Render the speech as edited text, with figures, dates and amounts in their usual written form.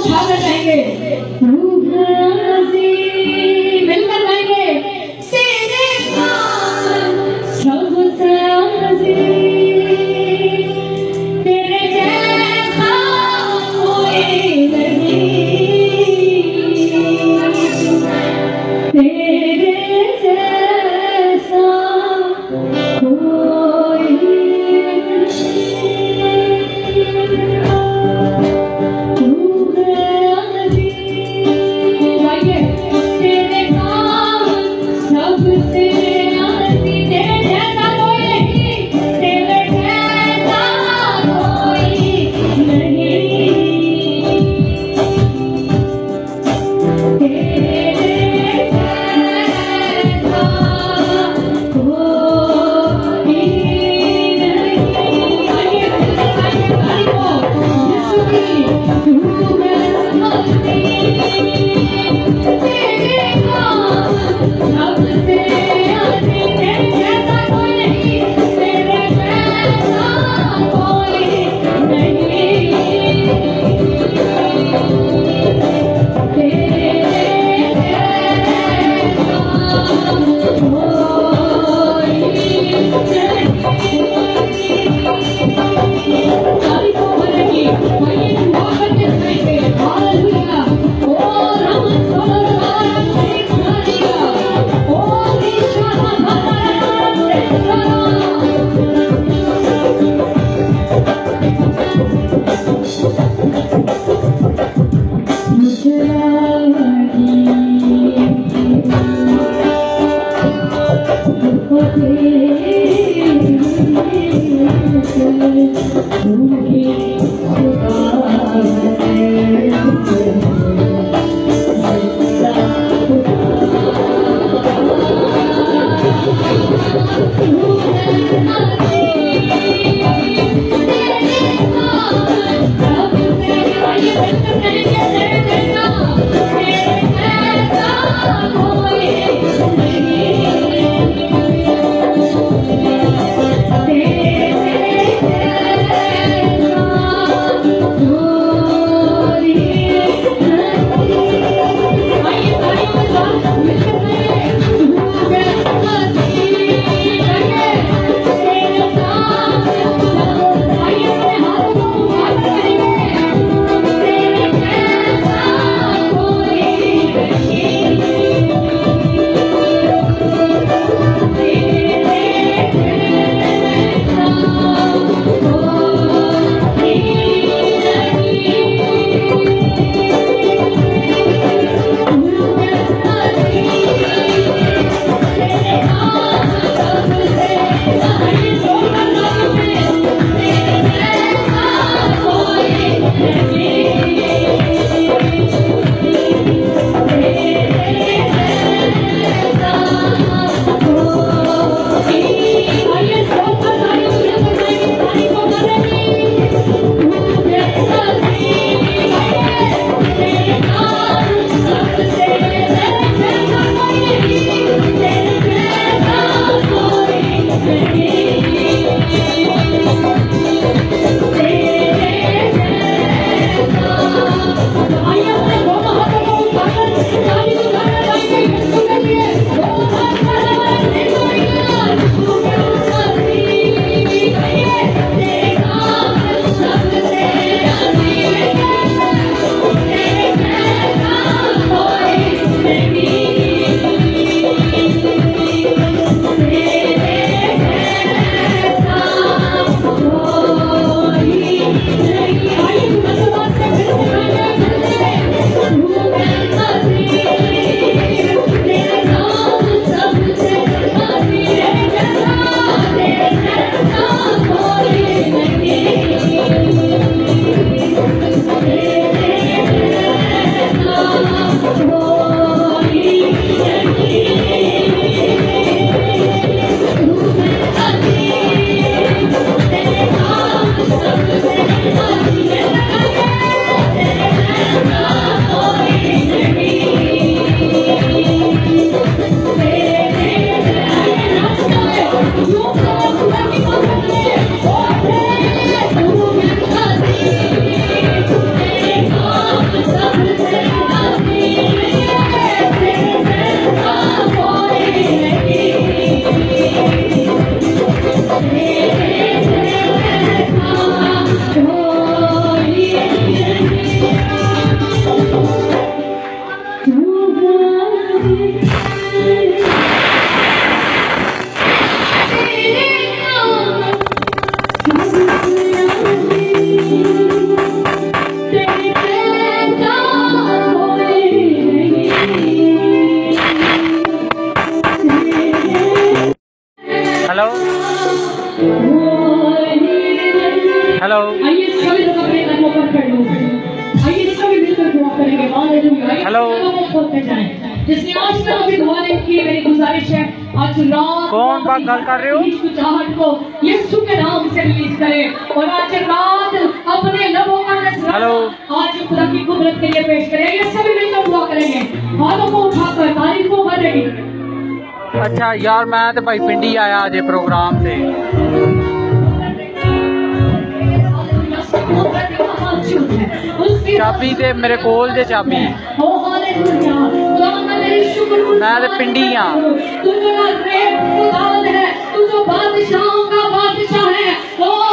उठाकर गाएंगे, मिलकर गाएंगे, तेरे काम सबसे अजीज, तेरे जैसा कोई नहीं, तेरे जैसा कोई हेलो। जिसने आज तक अभी दुआ नहीं की, मेरी गुजारिश है आज रात कौन बात गल कर रहे हो? चाहत को यीशु के नाम से रिलीज करें और आज रात अपने लबों का नजराना हेलो। आज खुदा की कुदरत के लिए पेश करें। ये सभी मिलकर दुआ करेंगे, हाथों को उठाकर तारीफ को करेंगे। अच्छा यार मैं तो भाई पिंडी आया अजे प्रोग्राम से। चाबी ते मेरे कोल जे चाबी। मैं तो पिंडी हाँ। तू जो बादशाहों का बादशाह है,